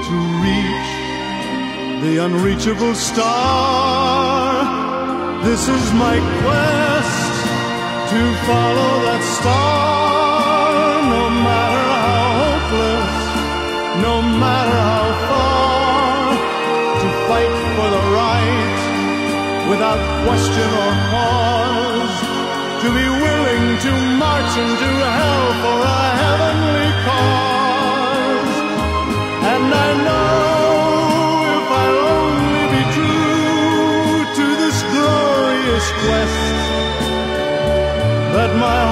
to reach the unreachable star. This is my quest, to follow that star, no matter how hopeless, no matter how far, to fight for the right without question or pause, to be willing to march into hell for a heavenly cause. And I know if I'll only be true to this glorious quest, that my